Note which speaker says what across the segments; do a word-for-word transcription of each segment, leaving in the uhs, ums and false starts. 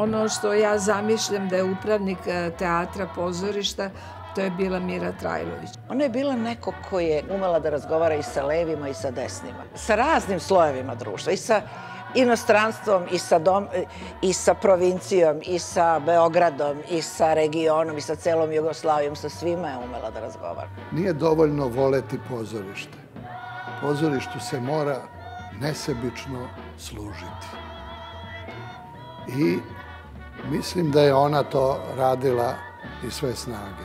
Speaker 1: Ono što ja zamišljam da je upravnik teatra, pozorišta, to je bila Mira Trajlović.
Speaker 2: Ona je bila neko ko je umela da razgovara i sa levima i sa desnima. Sa raznim slojevima društva. I sa inostranstvom, i sa, dom, i sa provincijom, i sa Beogradom, i sa regionom, i sa celom Jugoslavijom. Sa svima je umela da razgovara.
Speaker 3: Nije dovoljno voleti pozorište. Pozorištu se mora nesebično služiti. I mislim da je ona to radila iz sve snage.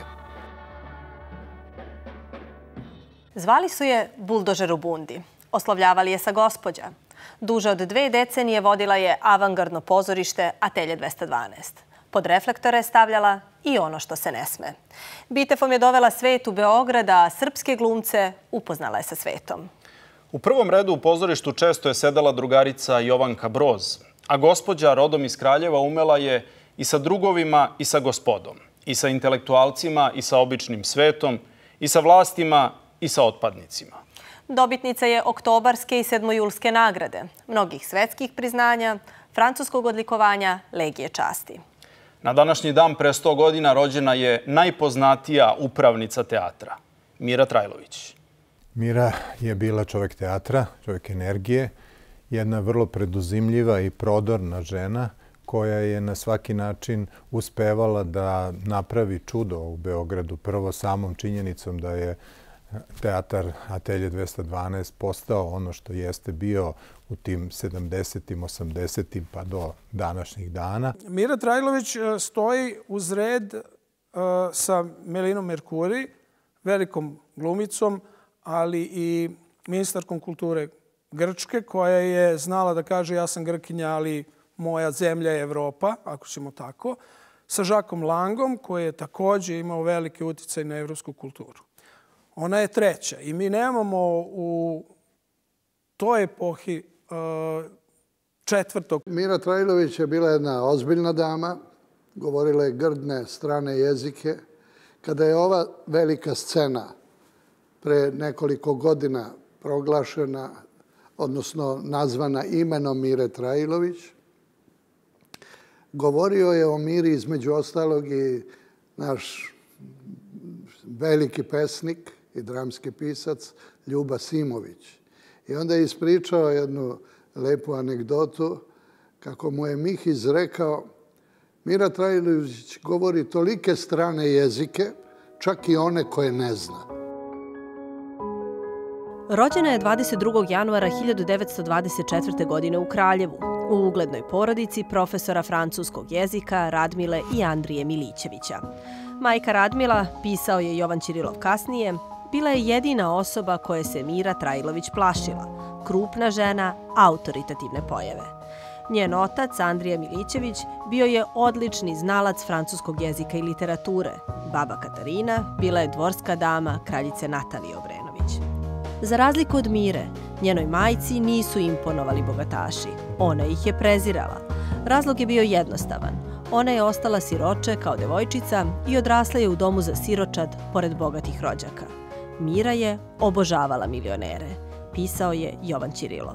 Speaker 4: Zvali su je buldožer u bundi. Oslovljavali je sa gospođa. Duže od dve decenije vodila je avangardno pozorište Atelje dvesta dvanaest. Pod reflektore je stavljala i ono što se ne sme. Bitefom je dovela svet u Beograd, a srpske glumce upoznala je sa svetom.
Speaker 5: U prvom redu u pozorištu često je sedala drugarica Jovanka Broz, a gospođa rodom iz Kraljeva umela je i sa drugovima i sa gospodom, i sa intelektualcima i sa običnim svetom, i sa vlastima i sa otpadnicima.
Speaker 4: Dobitnica je oktobarske i sedmojulske nagrade, mnogih svetskih priznanja, francuskog odlikovanja Legije časti.
Speaker 5: Na današnji dan pre sto godina rođena je najpoznatija upravnica teatra, Mira Trajlović.
Speaker 6: Mira je bila čovjek teatra, čovjek energije, jedna vrlo preduzimljiva i prodorna žena koja je na svaki način uspevala da napravi čudo u Beogradu. Prvo samom činjenicom da je teatar Atelje dvesta dvanaest postao ono što jeste bio u tim sedamdesetim, osamdesetim pa do današnjih dana.
Speaker 7: Mira Trajlović stoji uz red sa Melinom Merkuri, velikom glumicom, ali i ministarkom kulture Grčke, koja je znala da kaže ja sam Grkinja, ali moja zemlja je Evropa, ako ćemo tako, sa Žakom Langom, koji je također imao veliki uticaj na evropsku kulturu. Ona je treća i mi nemamo u toj epohi četvrtog.
Speaker 3: Mira Trajlović je bila jedna ozbiljna dama, govorila je grdne strane jezike. Kada je ova velika scena pre nekoliko godina proglašena, odnosno nazvana imenom Mire Trajlović, govorio je o Miri između ostalog i naš veliki pesnik i dramski pisac Ljuba Simović. I onda je ispričao jednu lepu anegdotu kako mu je Mih izrekao: Mira Trajlović govori tolike strane jezike, čak i one koje ne zna.
Speaker 4: Rođena je dvadeset drugog januara hiljadu devetsto dvadeset četvrte. godine u Kraljevu, u uglednoj porodici profesora francuskog jezika Radmile i Andrije Milićevića. Majka Radmila, pisao je Jovan Ćirilov kasnije, bila je jedina osoba koje se Mira Trajlović plašila. Krupna žena, autoritativne pojave. Njen otac, Andrija Milićević, bio je odlični znalac francuskog jezika i literature. Baba Katarina bila je dvorska dama kraljice Natalije Obrenović. Za razliku od Mire, njenoj majci nisu imponovali bogataši. Ona ih je prezirala. Razlog je bio jednostavan. Ona je ostala siroče kao devojčica i odrasla je u domu za siročad pored bogatih rođaka. Mira je obožavala milionere, pisao je Jovan Ćirilov.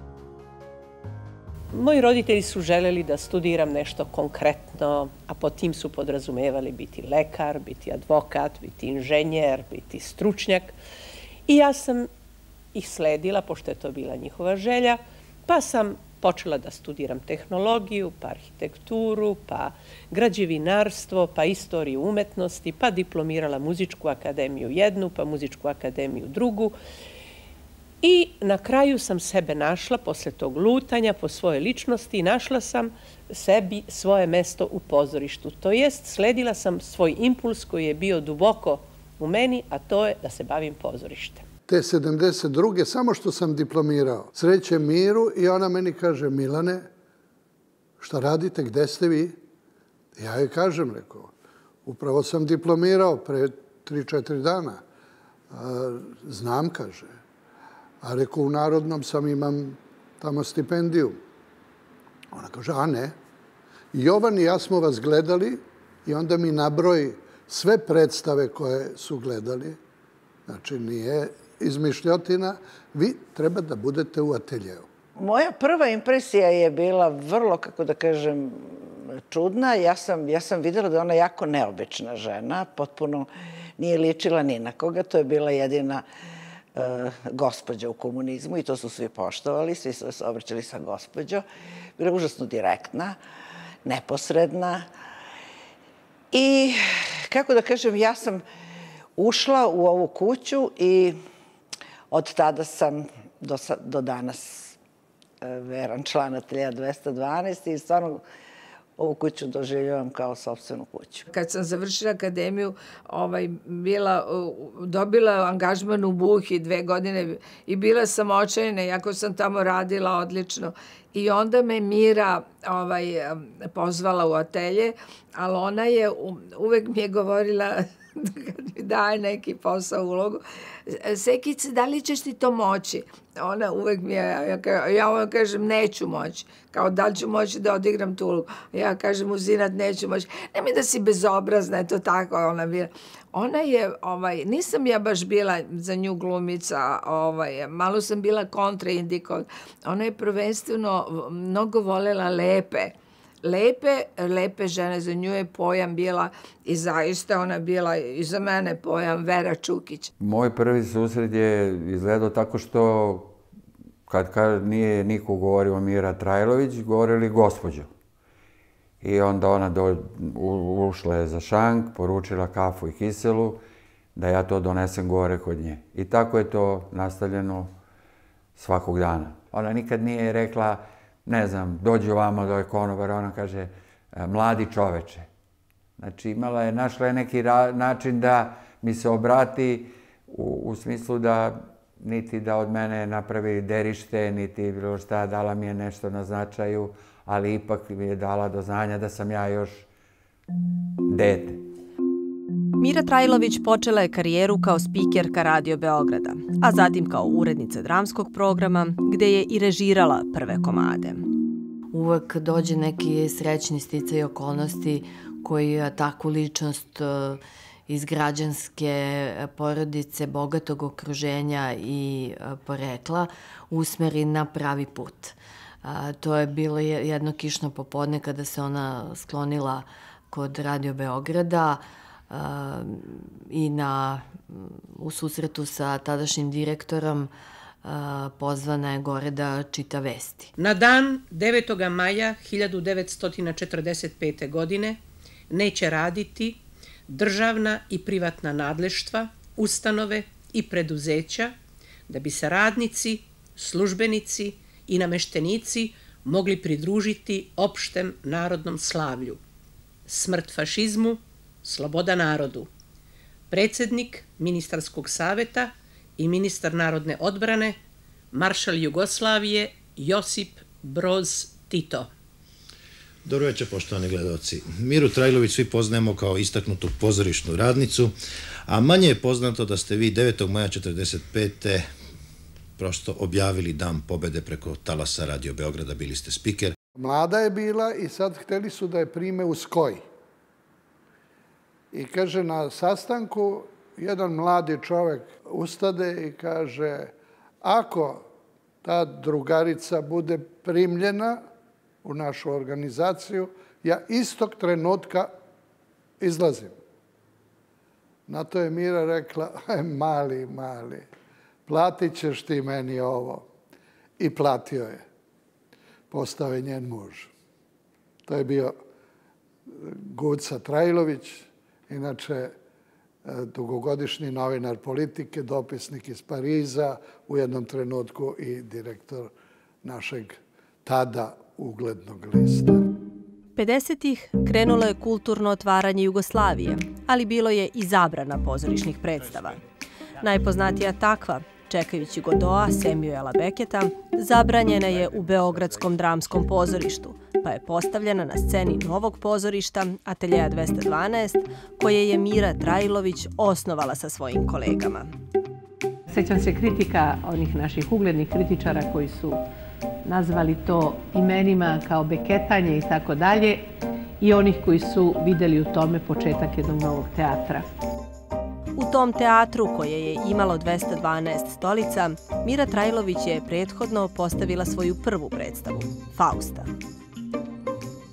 Speaker 8: Moji roditelji su želeli da studiram nešto konkretno, a po tim su podrazumevali biti lekar, biti advokat, biti inženjer, biti stručnjak. I ja sam ih sledila, pošto je to bila njihova želja, pa sam počela da studiram tehnologiju, pa arhitekturu, pa građevinarstvo, pa istoriju umetnosti, pa diplomirala muzičku akademiju jednu, pa muzičku akademiju drugu. I na kraju sam sebe našla, posle tog lutanja po svojoj ličnosti, našla sam sebi svoje mesto u pozorištu. To jest, sledila sam svoj impuls koji je bio duboko u meni, a to je da se bavim pozorištem.
Speaker 3: Te sedamdeset druge samo što sam diplomirao, srećem Miru i ona meni kaže: Milane, šta radite, gde ste vi? Ja joj kažem, rekao, upravo sam diplomirao pre tri, četiri dana. Znam, kaže. A rekao, u Narodnom sam, imam tamo stipendiju. Ona kaže, a ne. Jovan i ja smo vas gledali i onda mi nabroji sve predstave koje su gledali. Znači, nije izmišljotina. Vi treba da budete u ateljeu.
Speaker 2: Moja prva impresija je bila vrlo, kako da kažem, čudna. Ja sam, ja sam videla da je ona jako neobična žena, potpuno nije ličila ni na koga. To je bila jedina uh, gospođa u komunizmu i to su svi poštovali, svi su se obraćali sa gospođo. Bila je užasno direktna, neposredna i, kako da kažem, ja sam ušla u ovu kuću i od tada sam do, do danas veran član Ateljea dvesta dvanaest i stvarno ovu kuću doživljavam kao sopstvenu kuću.
Speaker 1: Kad sam završila akademiju, ovaj, bila, dobila angažman u Buhi dve godine i bila sam očajna, iako sam tamo radila odlično. I onda me Mira ovaj, pozvala u atelje, ali ona je, uvek mi je govorila kad mi daje neki posao, ulogu, Sekice, da li ćeš ti to moći? Ona uvek mi je, ja, ja vam kažem, neću moći. Kao, da li ću moći da odigram tu ulogu? Ja kažem, uzinat, neću moći. Nemoj da si bezobrazna, je to tako ona bila. Ona je, ovaj, nisam ja baš bila za nju glumica, ovaj, malo sam bila kontraindikov. Ona je prvenstveno mnogo volela lepe. Lepe, lepe žene, za nju je pojam bila i zaista ona bila i za mene pojam Vera Čukić.
Speaker 9: Moj prvi susret je izgledao tako što kad, kad nije niko govorio Mira Trajlović, govorili gospođo. I onda ona do, u, ušla je za šank, poručila kafu i kiselu, da ja to donesem gore kod nje. I tako je to nastavljeno svakog dana. Ona nikad nije rekla, ne znam, dođi ovamo do konobar, ona kaže, mladi čoveče. Znači, imala je, našla je neki ra, način da mi se obrati u, u smislu da niti da od mene napravi derište, niti bilo šta, dala mi je nešto na značaju, ali ipak mi je dala do znanja da sam ja još dete.
Speaker 4: Mira Trajlović počela je karijeru kao spikerka Radio Beograda, a zatim kao urednica dramskog programa, gde je i režirala prve komade.
Speaker 10: Uvek dođe neki srećni sticaj okolnosti koji takvu ličnost iz građanske porodice, bogatog okruženja i porekla usmeri na pravi put. To je bilo jedno kišno popodne kada se ona sklonila kod Radio Beograda i na, u susretu sa tadašnjim direktorom pozvana je gore da čita vesti.
Speaker 8: Na dan devetog maja hiljadu devetsto četrdeset pete. godine neće raditi državna i privatna nadleštva, ustanove i preduzeća da bi se radnici, službenici i nameštenici mogli pridružiti opštem narodnom slavlju. Smrt fašizmu, sloboda narodu. Predsednik Ministarskog saveta i ministar narodne odbrane, maršal Jugoslavije Josip Broz Tito.
Speaker 11: Dobro večer, poštovani gledalci. Miru Trajlović svi poznajemo kao istaknutu pozorišnu radnicu, a manje je poznato da ste vi devetog maja četrdeset pete. prosto objavili Dan pobede preko talasa Radio Beograda, bili ste spiker.
Speaker 3: Mlada je bila i sad hteli su da je prime u Skoj. I kaže, na sastanku jedan mladi čovek ustade i kaže, ako ta drugarica bude primljena u našu organizaciju, ja istog trenutka izlazim. Na to je Mira rekla, aj, mali, mali, platit ćeš ti meni ovo. I platio je. Postao je njen muž. To je bio Guca Trajlović, inače dugogodišnji novinar politike, dopisnik iz Pariza, u jednom trenutku i direktor našeg tada uglednog lista.
Speaker 4: pedesetih krenulo je kulturno otvaranje Jugoslavije, ali bilo je i zabrana pozorišnih predstava. Najpoznatija takva, Čekajući Godoa Samuela Beketa, zabranjena je u Beogradskom dramskom pozorištu, pa je postavljena na sceni novog pozorišta Ateljea dvesta dvanaest, koje je Mira Trajlović osnovala sa svojim kolegama.
Speaker 8: Sećam se kritika onih naših uglednih kritičara koji su nazvali to imenima kao beketanje i tako dalje, i onih koji su videli u tome početak jednog novog teatra.
Speaker 4: U tom teatru, koje je imalo dvesta dvanaest stolica, Mira Trajlović je prethodno postavila svoju prvu predstavu, Fausta.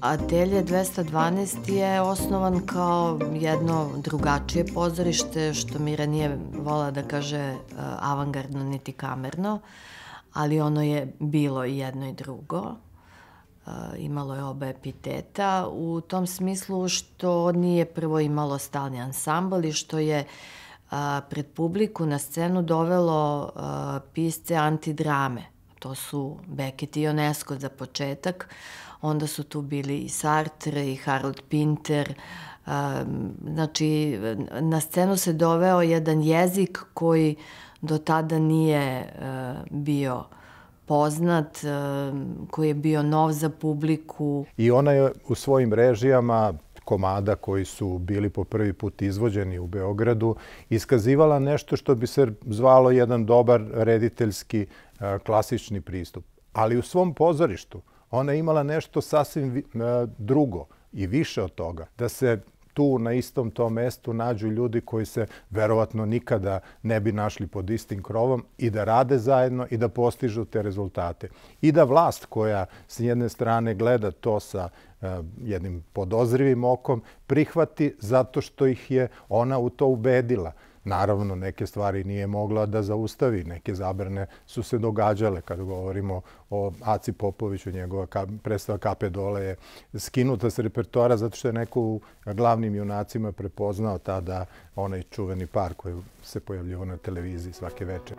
Speaker 10: Atelje dvesta dvanaest je osnovan kao jedno drugačije pozorište, što Mira nije volala da kaže avangardno niti kamerno, ali ono je bilo i jedno i drugo. Imalo je oba epiteta u tom smislu što nije prvo imalo stalni ansambl i što je pred publiku na scenu dovelo pisce antidrame. To su Beckett i Ionesco za početak. Onda su tu bili i Sartre i Harold Pinter. Znači, na scenu se doveo jedan jezik koji do tada nije bio poznat, koji je bio nov za publiku.
Speaker 6: I ona je u svojim režijama komada koji su bili po prvi put izvođeni u Beogradu iskazivala nešto što bi se zvalo jedan dobar rediteljski klasični pristup. Ali u svom pozorištu ona je imala nešto sasvim drugo i više od toga. Da se tu na istom tom mestu nađu ljudi koji se verovatno nikada ne bi našli pod istim krovom i da rade zajedno i da postižu te rezultate. I da vlast koja s jedne strane gleda to sa jednim podozrivim okom prihvati zato što ih je ona u to ubedila. Naravno, neke stvari nije mogla da zaustavi, neke zabrane su se događale. Kad govorimo o Aci Popoviću, njegova predstava Kape dole je skinuta s repertoara zato što je neko u glavnim junacima prepoznao tada onaj čuveni par koji se pojavljivao na televiziji svake večer.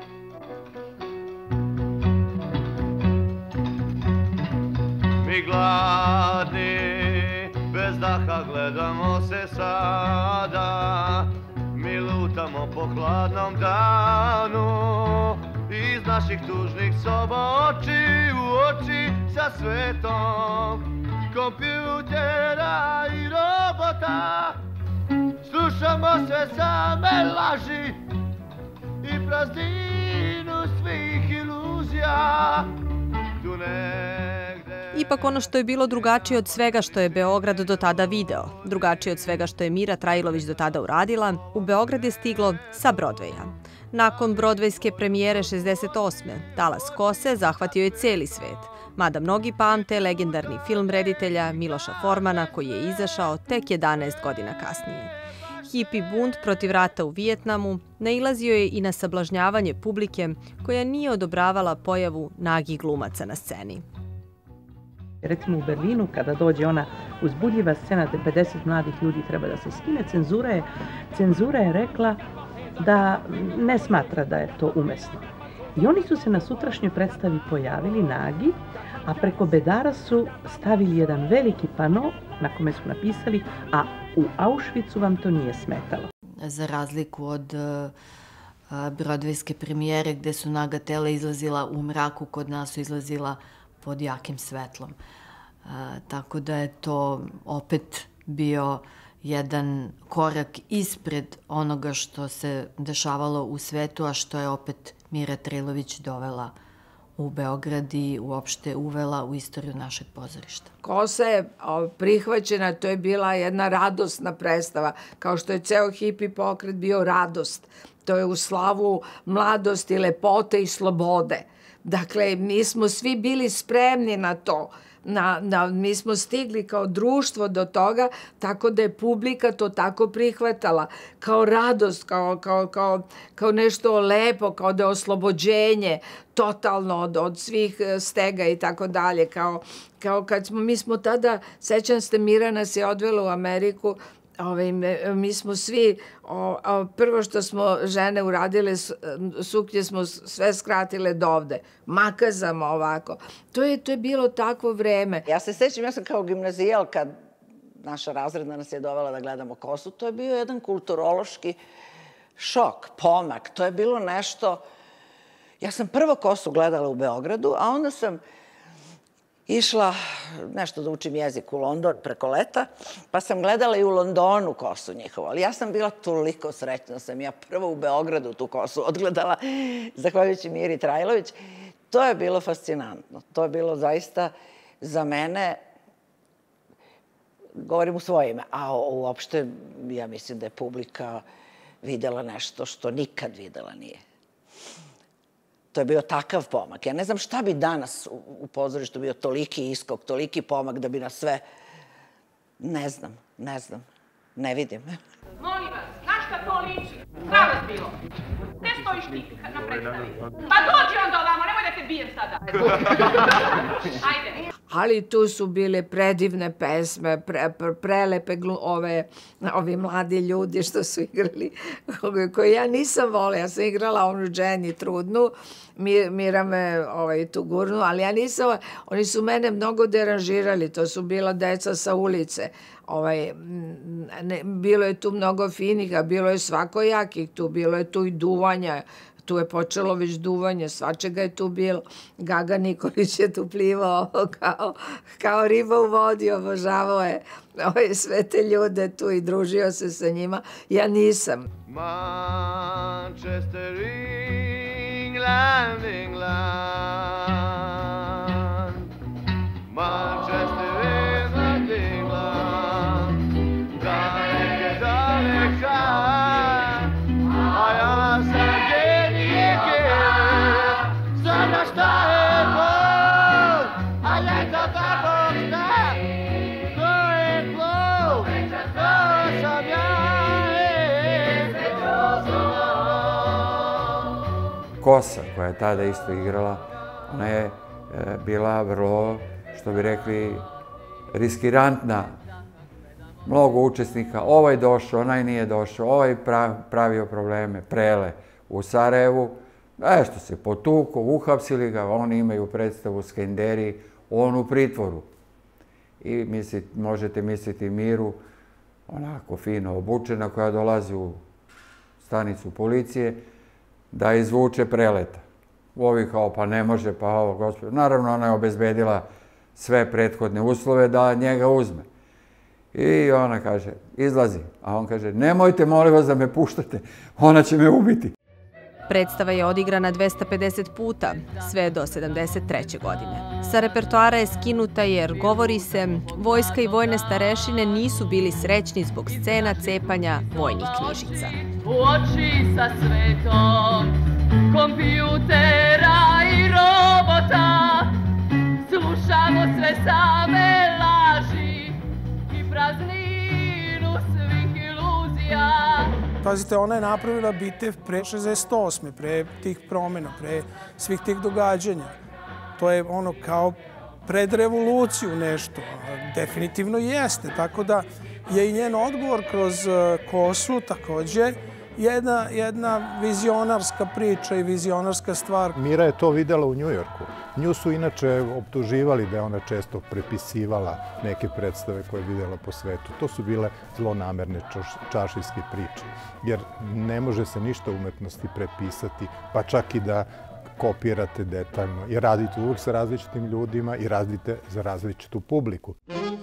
Speaker 12: Mi gladni, bez daha gledamo se sada, mi lutamo po hladnom danu, iz naših tužnih soba oči u oči sa svetom kompjutera i robota. Slušamo sve same laži i prazninu svih iluzija. Tu negde...
Speaker 4: Ipak ono što je bilo drugačije od svega što je Beograd do tada video, drugačije od svega što je Mira Trajlović do tada uradila, u Beograd je stiglo sa Brodveja. Nakon brodvejske premijere šezdeset osme talas kose zahvatio je celi svet, mada mnogi pamte legendarni film reditelja Miloša Formana koji je izašao tek jedanaest godina kasnije. Hipi bunt protiv rata u Vijetnamu nailazio je i na sablažnjavanje publike koja nije odobravala pojavu nagih glumaca na sceni.
Speaker 13: Recimo u Berlinu, kada dođe ona uzbudljiva scena gde pedeset mladih ljudi treba da se skine, cenzura je, cenzura je rekla da ne smatra da je to umesno. I oni su se na sutrašnjoj predstavi pojavili nagi, a preko bedara su stavili jedan veliki pano na kome su napisali a u Auschwitzu vam to nije smetalo.
Speaker 10: Za razliku od brodvejske premijere gde su naga tela izlazila u mraku, kod nas su izlazila pod jakim svetlom. Tako da je to opet bio jedan korak ispred onoga što se dešavalo u svetu, a što je opet Mira Trajlović dovela u Beograd i uopšte uvela u istoriju našeg pozorišta.
Speaker 1: Kosa je prihvaćena, to je bila jedna radosna predstava, kao što je ceo hipi pokret bio radost. To je u slavu mladosti, lepote i slobode. Dakle, mi smo svi bili spremni na to. Na, na, mi smo stigli kao društvo do toga, tako da je publika to tako prihvatala, kao radost, kao, kao, kao, kao nešto lepo, kao da je oslobođenje totalno od, od svih stega i tako dalje. Kao, kao kad smo, mi smo tada, sećam se, Mira nas je odvela u Ameriku. Ove, mi smo svi, o, o, prvo što smo žene uradile, suknje smo sve skratile do ovde, makazamo ovako. To je, to je bilo takvo vreme.
Speaker 2: Ja se sećam, ja sam kao gimnazijal, kad naša razredna nas je dovela da gledamo kosu, to je bio jedan kulturološki šok, pomak. To je bilo nešto... Ja sam prvo kosu gledala u Beogradu, a onda sam išla nešto da učim jezik u London preko leta, pa sam gledala i u Londonu kosu njihovu. Ali ja sam bila toliko srećna, sam ja prvo u Beogradu tu kosu odgledala, zahvaljujući Miri Trajlović. To je bilo fascinantno. To je bilo zaista za mene, govorim u svoje ime, a uopšte ja mislim da je publika videla nešto što nikad videla nije. To je bio takav pomak. Ja ne znam šta bi danas u pozorištu bio toliki iskok, toliki pomak da bi nas sve Ne znam, ne znam. Ne vidim.
Speaker 14: Molim vas, na šta to liči? Sram vas bilo. Gde stojiš ti na predstavi? Pa dođi onda ovamo, nemoj da te bijem sada. Ajde.
Speaker 1: Ali tu su bile predivne pesme, pre, pre, prelepe glu, ove, ovi mladi ljudi što su igrali, koje ja nisam volila. Ja sam igrala onu Jenny Trudnu, Mira me ovaj, tu gurnu, ali ja nisam, oni su mene mnogo deranžirali, to su bila deca sa ulice. Ovaj, ne, bilo je tu mnogo finih, a bilo je svakojakih tu, bilo je tu i duvanja, tu je počelo već duvanje, svačega je tu bilo. Gaga Nikolić je tu plivao kao, kao riba u vodi, obožavao je ove sve te ljude tu i družio se sa njima. Ja nisam.
Speaker 12: Manchester, England, England. Manchester, England, England. Daleke, daleka, a ja sam Sada šta je gol, a leta tako šta, to je gol, to sam ja,
Speaker 9: Kosa, koja je tada isto igrala, ona je bila vrlo, što bi rekli, riskirantna. Mnogo učesnika, ovaj došao, onaj nije došao, ovaj pravio probleme, Prele u Sarajevu. Nešto se potuko, uhapsili ga, oni imaju predstavu Skenderi, on u pritvoru. I misli, možete misliti Miru, onako fino obučena, koja dolazi u stanicu policije, da izvuče Preleta. Ovi kao, pa ne može, pa ovo, gospod. Naravno, ona je obezbedila sve prethodne uslove da njega uzme. I ona kaže, izlazi. A on kaže, nemojte, molim vas da me puštate, ona će me ubiti.
Speaker 4: Predstava je odigrana dvesta pedeset puta, sve do sedamdeset treće godine. Sa repertoara je skinuta jer, govori se, vojska i vojne starešine nisu bili srećni zbog scena cepanja vojnih knjižica.
Speaker 14: U oči sa svetom kompjutera i robota slušamo sve same laži i prazninu svih iluzija.
Speaker 7: Pazite, ona je napravila bitev pre šezdeset osme, pre tih promjena, pre svih tih događanja. To je ono kao pred revoluciju nešto. Definitivno jeste. Tako da je i njen odgovor kroz Kosu također jedna, jedna vizionarska priča i vizionarska stvar.
Speaker 6: Mira je to videla u Njujorku. Nju su inače optuživali da je ona često prepisivala neke predstave koje je videla po svetu. To su bile zlonamerne čašijske priče. Jer ne može se ništa umetnosti prepisati, pa čak i da kopirate detaljno. Jer radite uvijek sa različitim ljudima i radite za različitu publiku.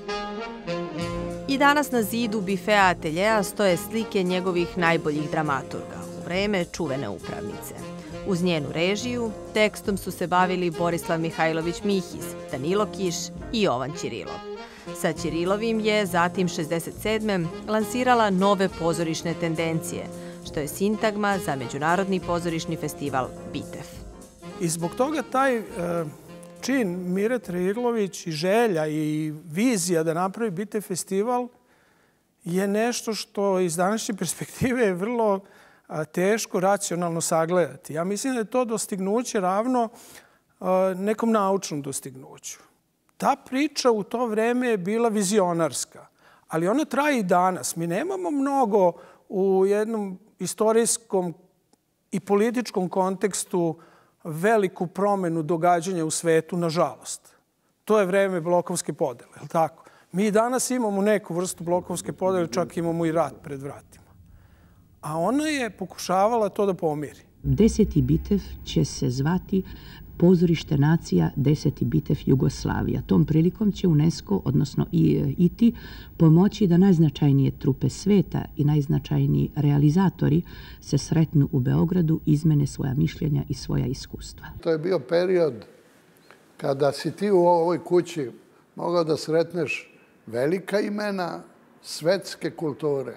Speaker 4: I danas na zidu bifea ateljeja stoje slike njegovih najboljih dramaturga u vreme čuvene upravnice. Uz njenu režiju, tekstom su se bavili Borislav Mihajlović Mihiz, Danilo Kiš i Jovan Ćirilov. Sa Ćirilovim je zatim šezdeset sedme lansirala nove pozorišne tendencije, što je sintagma za Međunarodni pozorišni festival Bitev.
Speaker 7: I zbog toga taj e, čin Mire Triglović i želja i vizija da napravi Bitev festival je nešto što iz današnje perspektive je vrlo a, teško racionalno sagledati. Ja mislim da je to dostignuće ravno a, nekom naučnom dostignuću. Ta priča u to vreme je bila vizionarska, ali ona traje i danas. Mi nemamo mnogo u jednom istorijskom i političkom kontekstu veliku promenu događanja u svetu, nažalost. To je vreme blokovske podele, je li tako? Mi danas imamo neku vrstu blokovske podele, čak imamo i rat pred vratima. A ona je pokušavala to da pomiri.
Speaker 15: Deseti bitev će se zvati Pozorište nacija, deseti bitev Jugoslavija. Tom prilikom će UNESCO, odnosno i I T I, pomoći da najznačajnije trupe sveta i najznačajniji realizatori se sretnu u Beogradu, izmene svoja mišljenja i svoja iskustva.
Speaker 3: To je bio period kada si ti u ovoj kući mogao da sretneš velika imena svetske kulture.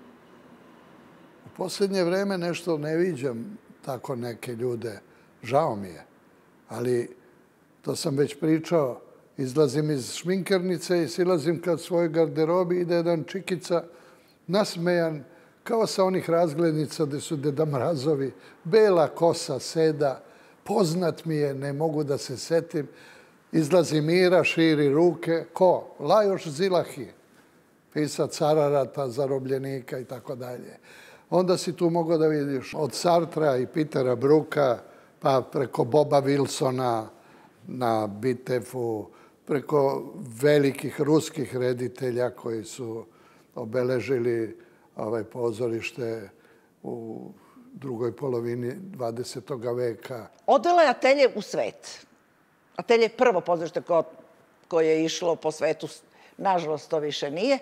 Speaker 3: U posljednje vreme nešto ne viđam tako neke ljude. Žao mi je. Ali to sam već pričao, Izlazim iz šminkernice i silazim kad svojoj garderobi, ide jedan čikica, nasmejan, kao sa onih razglednica gde su Deda Mrazovi, bela kosa seda, poznat mi je, ne mogu da se setim. Izlazi Mira, širi ruke. Ko? Lajoš Zilahi, pisac Ararata, Zarobljenika i tako dalje. Onda si tu mogao da vidiš od Sartra i Petera Bruka, pa preko Boba Wilsona na Bitefu, preko velikih ruskih reditelja koji su obeležili ovaj pozorište u drugoj polovini dvadesetog veka.
Speaker 2: Odvela je Atelje u svet. Atelje je prvo pozorište koje je išlo po svetu, nažalost to više nije,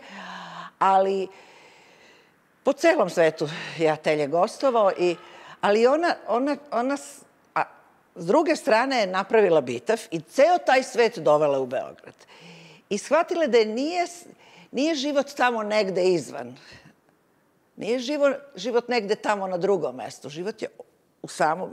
Speaker 2: ali po celom svetu je Atelje gostovao, ali ona, ona, ona a, s druge strane je napravila Bitev i ceo taj svet dovela u Beograd. I shvatila da nije, nije život tamo negde izvan. Nije život, život negde tamo na drugom mestu. Život je u samom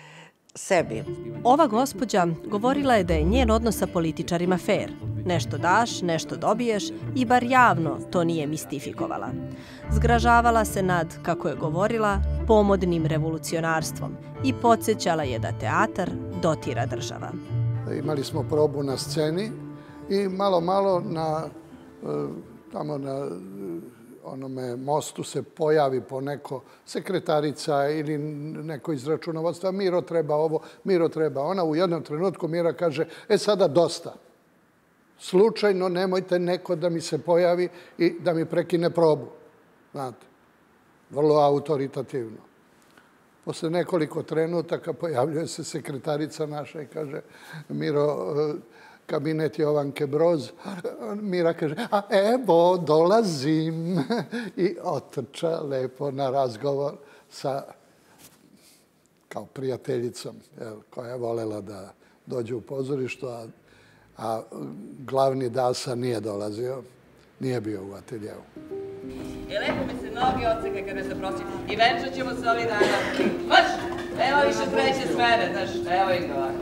Speaker 2: sebi.
Speaker 4: Ova gospođa govorila je da je njen odnos sa političarima fair. Nešto daš, nešto dobiješ i bar javno to nije mistifikovala. Zgražavala se nad, kako je govorila, pomodnim revolucionarstvom i podsjećala je da teatar dotira država.
Speaker 3: Imali smo probu na sceni i malo, malo na, tamo na onome mostu se pojavi po neko sekretarica ili neko iz računovodstva. Miro treba ovo, Miro treba ona. U jednom trenutku Mira kaže, e sada dosta. Slučajno nemojte neko da mi se pojavi i da mi prekine probu. Znate, vrlo autoritativno. Posle nekoliko trenutaka pojavljuje se sekretarica naša i kaže, Miro, kabinet Jovanke Broz. Mira kaže, a evo, dolazim. I otrča lepo na razgovor sa, kao prijateljicom, koja je volela da dođe u pozorištu, a, a glavni Dasa nije dolazio, nije bio u ateljevu.
Speaker 16: I lepo mi se noge odseka kada se proći. I venčat ćemo se ovih dana. Vaš, evo više treće smene, znaš, evo ih ovako.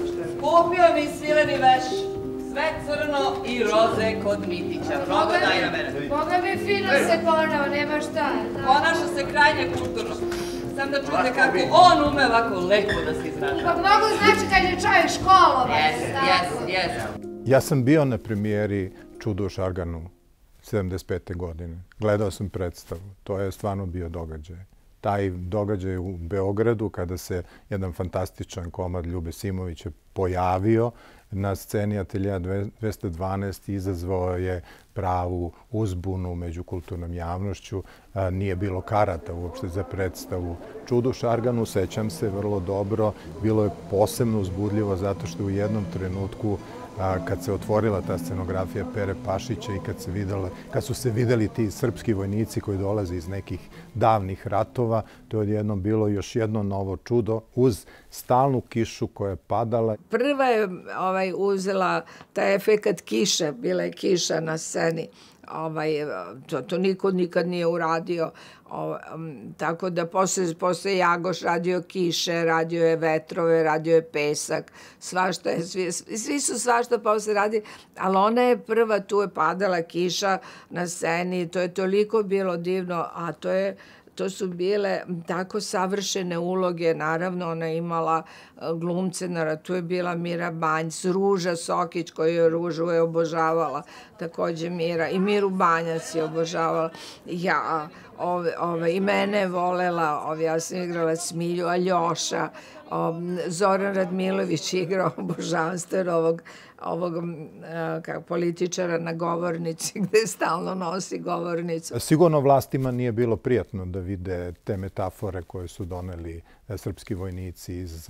Speaker 16: Kupio mi svileni veš, sve crno i roze kod Mitića. Mnogo daj na mene.
Speaker 17: Boga mi fino se ponao, nema šta.
Speaker 16: Ponaša se krajnje kulturno. Sam da čujete kako on ume ovako lepo da se izražava.
Speaker 17: Pa mnogo znači kad je čovjek školovan.
Speaker 16: Jes, jes, jes.
Speaker 6: Ja sam bio na premijeri Čudo u Šarganu sedamdeset pete godine. Gledao sam predstavu. To je stvarno bio događaj. Taj događaj u Beogradu, kada se jedan fantastičan komad Ljube Simovića pojavio na sceni Ateljeja dvesta dvanaest, izazvao je pravu uzbunu među kulturnom javnošću. Nije bilo karata uopšte za predstavu Čudo u Šarganu. Sećam se vrlo dobro. Bilo je posebno uzbudljivo zato što u jednom trenutku kad se otvorila ta scenografija Pere Pašića i kad, se videla, kad su se videli ti srpski vojnici koji dolaze iz nekih davnih ratova, to je odjednom bilo još jedno novo čudo uz stalnu kišu koja je padala.
Speaker 1: Prva je ovaj, uzela taj efekat kiše, bila je kiša na sceni. Ovaj, to, to niko nikad nije uradio. O, um, tako da posle, posle Jagoš radio kiše, radio je vetrove, radio je pesak, svašta je, svi, svi su svašta posle radi, ali ona je prva, tu je padala kiša na sceni, to je toliko bilo divno, a to je To su bile tako savršene uloge, naravno ona je imala glumce, tu je bila Mira Banjc, Ruža Sokić koju je Ružu je obožavala, takođe Mira, i Miru Banjac je obožavala, ja, ove, ove, i mene je volela, ove, ja sam igrala Smilju, Aljoša, ove, Zoran Radmilović igrao obožanstven ovog ovog kako, političara na govornici, gde stalno nosi govornicu.
Speaker 6: Sigurno vlastima nije bilo prijatno da vide te metafore koje su doneli srpski vojnici iz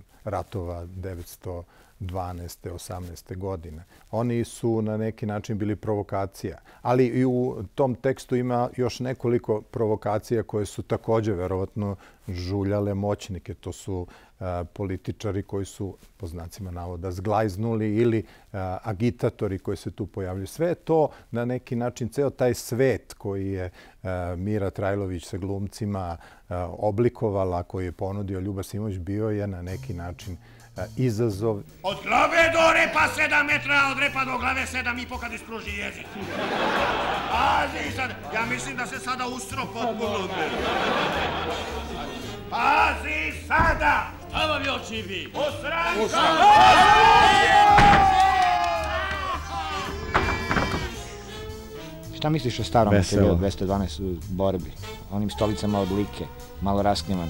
Speaker 6: ratova devetsto dvanaeste osamnaeste godine. Oni su na neki način bili provokacija, ali i u tom tekstu ima još nekoliko provokacija koje su takođe verovatno žuljale moćnike. To su političari koji su, po znacima navoda, zglajznuli ili agitatori koji se tu pojavljaju. Sve to na neki način, ceo taj svet koji je Mira Trajlović sa glumcima oblikovala, koji je ponudio Ljuba Simović, bio je na neki način izazov.
Speaker 12: Od glave do repa sedam metra, od repa do glave sedam i po kad ispruži jezik. Pazi sad, ja mislim da se sada ustro potpuno. Pazi sada! Šta vam je očivi? Osranka!
Speaker 18: Šta misliš o starom materijalu dvesta dvanaest u borbi? Onim stolicama od like, malo rasknjevani.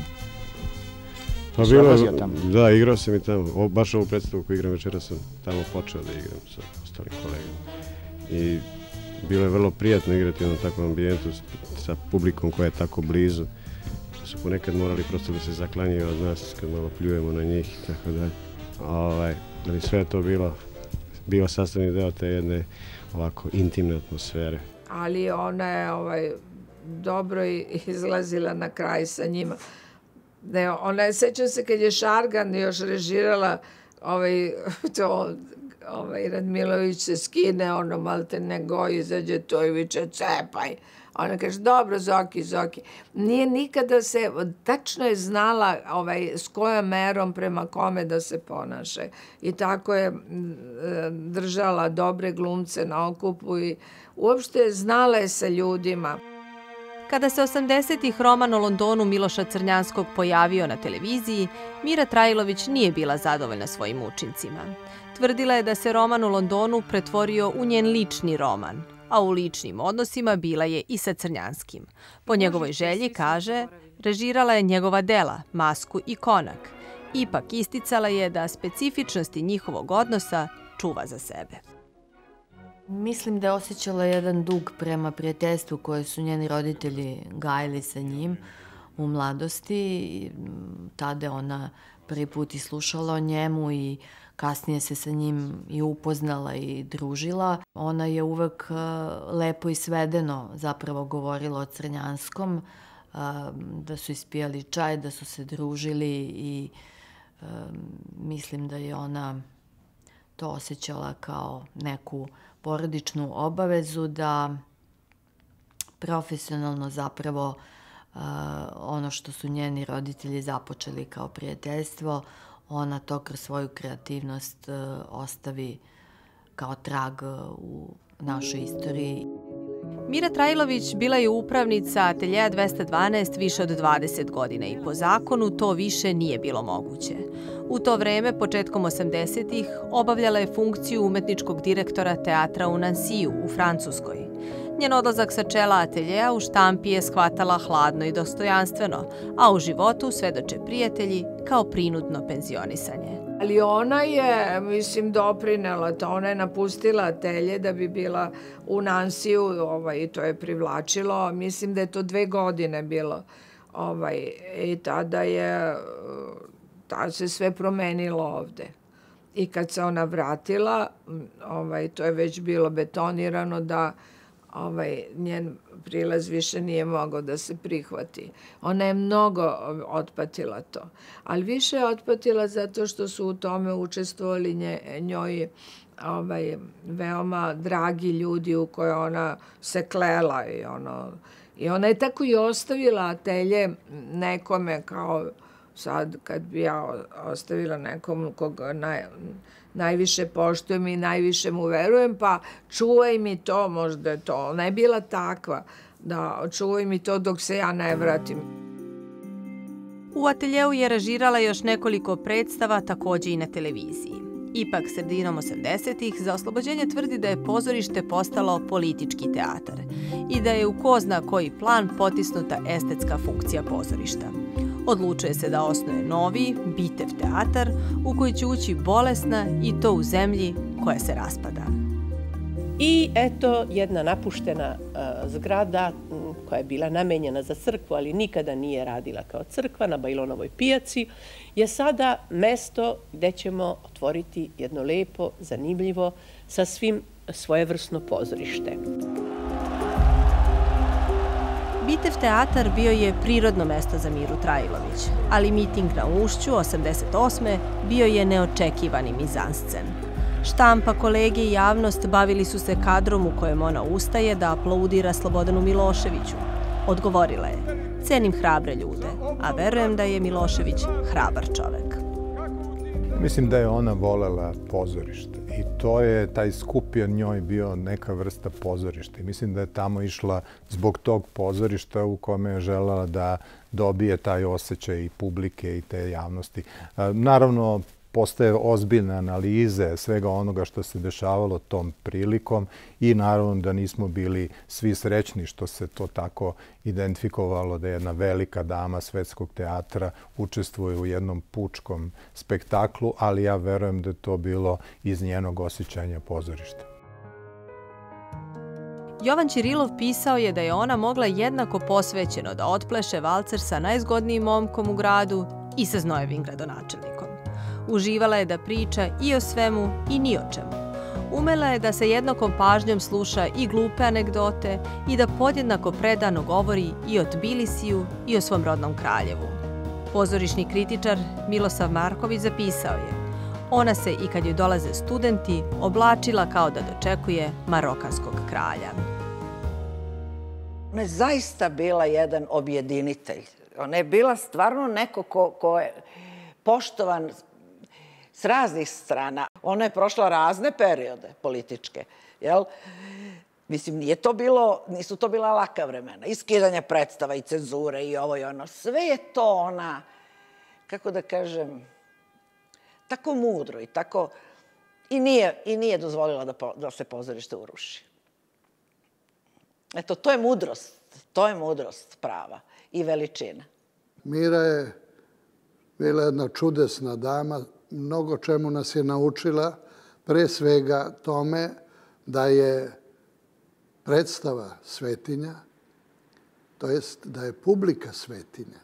Speaker 19: Pa bilo, da, igrao sam i tamo. Baš ovu predstavu koju igram večera sam tamo počeo da igram sa ostalim kolegama. I bilo je vrlo prijatno igrati u jednom takvom ambijentu sa publikom koja je tako blizu. Su ponekad morali prosto da se zaklanjaju od nas kad malo pljujemo na njih i tako dalje. Ali sve je to bilo, bio sastavni deo te jedne ovako intimne atmosfere.
Speaker 1: Ali ona je ovaj, dobro izlazila na kraj sa njima. Ne, ona je, sećam se kad je Šargan još režirala ovaj, to, ovaj, Radmilović se skine, ono malte nego izađe to i viče cepaj. Ona kaže, dobro, Zoki, Zoki. Nije nikada se, tačno je znala ovaj, s kojom merom prema kome da se ponaše. I tako je držala dobre glumce na okupu i uopšte znala je sa ljudima.
Speaker 4: Kada se osamdesetih roman o Londonu Miloša Crnjanskog pojavio na televiziji, Mira Trajlović nije bila zadovoljna svojim učincima. Tvrdila je da se roman o Londonu pretvorio u njen lični roman, a u ličnim odnosima bila je i sa Crnjanskim. Po njegovoj želji, kaže, režirala je njegova dela, Masku i Konak. Ipak isticala je da specifičnosti njihovog odnosa čuva za sebe.
Speaker 10: Mislim da je osjećala jedan dug prema prijateljstvu koje su njeni roditelji gajili sa njim u mladosti. Tada je ona prvi put i slušala o njemu i kasnije se sa njim i upoznala i družila. Ona je uvek lepo i svedeno zapravo govorila o Crnjanskom, da su ispijali čaj, da su se družili i mislim da je ona to osjećala kao neku porodičnu obavezu da profesionalno zapravo ono što su njeni roditelji započeli kao prijateljstvo, ona to kroz svoju kreativnost ostavi kao trag u našoj istoriji.
Speaker 4: Mira Trajlović bila je upravnica Ateljeja dvesta dvanaest više od dvadeset godina i po zakonu to više nije bilo moguće. U to vreme, početkom osamdesetih, obavljala je funkciju umetničkog direktora teatra u Nansiju u Francuskoj. Njen odlazak sa čela ateljeja u štampi je shvatala hladno i dostojanstveno, a u životu svedoče prijatelji kao prinudno penzionisanje.
Speaker 1: Ali ona je, mislim, doprinela to. Ona je napustila atelje da bi bila u Nansiju ovaj, i to je privlačilo. Mislim da je to dve godine bilo. Ovaj, i tada je, tada se sve promenilo ovde. I kad se ona vratila, ovaj, to je već bilo betonirano da ovaj, njen prilaz više nije mogao da se prihvati. Ona je mnogo otpatila to. Ali više je otpatila zato što su u tome učestvovali nje, njoj ovaj, veoma dragi ljudi u koje ona se klela. I, ono, I ona je tako i ostavila atelje nekome kao sad kad bi ja ostavila nekom koga naj, najviše poštujem i najviše mu verujem, pa čuvaj mi to, možda je to. Ona je bila takva da čuvaj mi to dok se ja ne vratim.
Speaker 4: U ateljeu je režirala još nekoliko predstava, takođe i na televiziji. Ipak, sredinom osamdesetih, za oslobođenje tvrdi da je pozorište postalo politički teatar i da je u ko zna koji plan potisnuta estetska funkcija pozorišta. Odlučuje se da osnuje novi, Bitev teatar, u koji će ući bolesna i to u zemlji koja se raspada.
Speaker 8: I eto, jedna napuštena uh, zgrada m, koja je bila namenjena za crkvu, ali nikada nije radila kao crkva, na Bajlonovoj pijaci, je sada mesto gde ćemo otvoriti jedno lepo, zanimljivo, sasvim svojevrsno pozorište.
Speaker 4: Bitev teatar bio je prirodno mesto za Miru Trajlović, ali miting na Ušću osamdeset osme bio je neočekivani mizanscen. Štampa, kolege i javnost bavili su se kadrom u kojem ona ustaje da aplaudira Slobodanu Miloševiću. Odgovorila je, cenim hrabre ljude, a verujem da je Milošević hrabar čovek.
Speaker 6: Mislim da je ona volela pozorište i to je, taj skup je njoj bio neka vrsta pozorišta. I mislim da je tamo išla zbog tog pozorišta u kome je želela da dobije taj osjećaj i publike i te javnosti. Naravno, postoje ozbiljne analize svega onoga što se dešavalo tom prilikom i naravno da nismo bili svi srećni što se to tako identifikovalo da jedna velika dama svetskog teatra učestvuje u jednom pučkom spektaklu, ali ja verujem da je to bilo iz njenog osjećanja pozorišta.
Speaker 4: Jovan Ćirilov pisao je da je ona mogla jednako posvećeno da otpleše valcer sa najzgodnijim momkom u gradu i sa znojevim gradonačelnikom. Uživala je da priča i o svemu i ni o čemu. Umela je da se jednakom pažnjom sluša i glupe anegdote i da podjednako predano govori i o Tbilisiju i o svom rodnom Kraljevu. Pozorišni kritičar Milosav Marković zapisao je: ona se i kad joj dolaze studenti oblačila kao da dočekuje marokanskog kralja.
Speaker 2: Ona je zaista bila jedan objedinitelj. Ona je bila stvarno neko ko, ko je poštovan s raznih strana. Ona je prošla razne periode političke, jel? Mislim, nije to bilo, nisu to bila laka vremena. I skidanje predstava, i cenzure, i ovo i ono. Sve je to ona, kako da kažem, tako mudro i tako... I nije, i nije dozvolila da, po, da se pozorište uruši. Eto, to je mudrost. To je mudrost prava i veličina.
Speaker 3: Mira je bila jedna čudesna dama, mnogo čemu nas je naučila, pre svega tome da je predstava svetinja, to jest da je publika svetinja.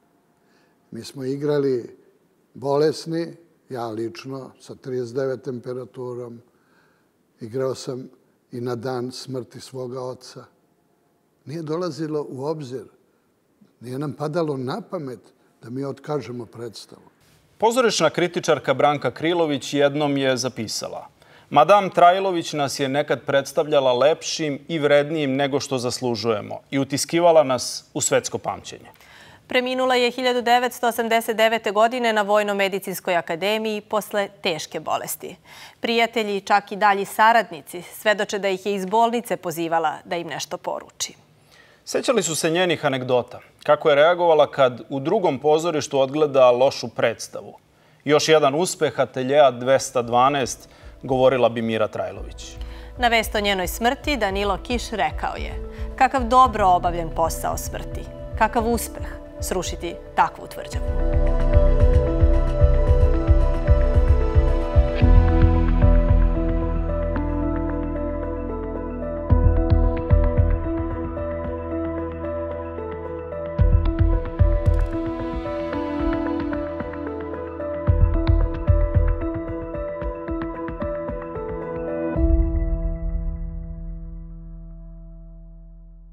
Speaker 3: Mi smo igrali bolesni, ja lično, sa trideset devet temperaturom. Igrao sam i na dan smrti svoga oca. Nije dolazilo u obzir, nije nam padalo na pamet da mi otkažemo predstavu.
Speaker 5: Pozorišna kritičarka Branka Krilović jednom je zapisala: Madam Trajlović nas je nekad predstavljala lepšim i vrednijim nego što zaslužujemo i utiskivala nas u svetsko pamćenje.
Speaker 4: Preminula je hiljadu devetsto osamdeset devete. godine na Vojno-medicinskoj akademiji posle teške bolesti. Prijatelji, čak i dalji saradnici, svedoče da ih je iz bolnice pozivala da im nešto poruči.
Speaker 5: Sećali su se njenih anegdota. Kako je reagovala kad u drugom pozorištu odgleda lošu predstavu. Još jedan uspeh ateljeja dvesta dvanaest, govorila bi Mira Trajlović.
Speaker 4: Na vest o njenoj smrti Danilo Kiš rekao je: kakav dobro obavljen posao smrti, kakav uspeh srušiti takvu tvrđavu.